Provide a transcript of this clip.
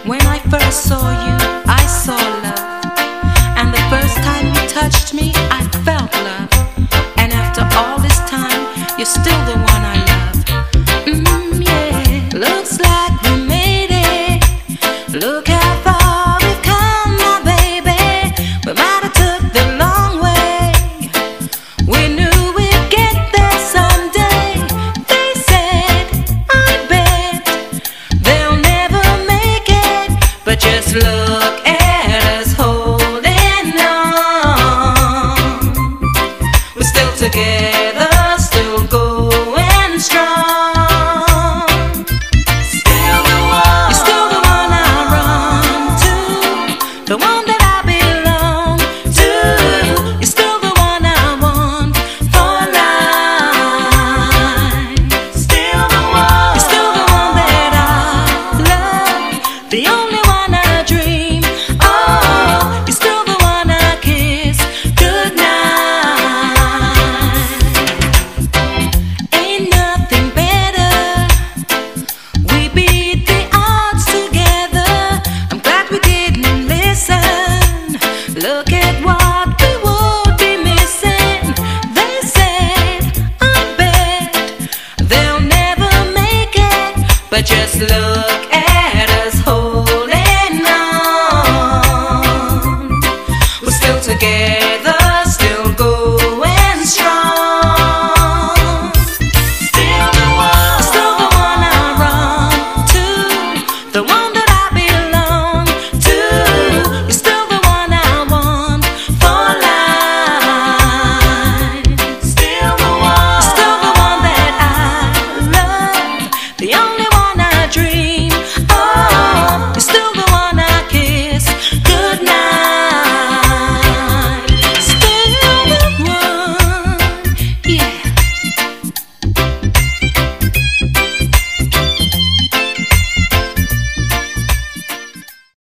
When I first saw you, I saw love. And the first time you touched me, I felt love. And after all this time, you're still the one I love. Yeah. Looks like we made it. Look how far we've come now, baby. We might have took the long way. We knew we'd get there someday. They said, I bet they'll never make it. But just look at us holding on. We're still together, still going strong. Still the one. You're still the one I run to, the one that I belong to. You're still the one I want for life. Still the one. You're still the one that I love, the only one I dream. Oh, you're still the one I kiss goodnight. Ain't nothing better. We beat the odds together. I'm glad we didn't listen. Look at what we would be missing. They said, I bet they'll never make it. But just look at us holding on. We're still together, still going strong. Still the one. Still the one I run to, the one that I belong to. You're still the one I want for life. Still the one. Still the one that I love, the only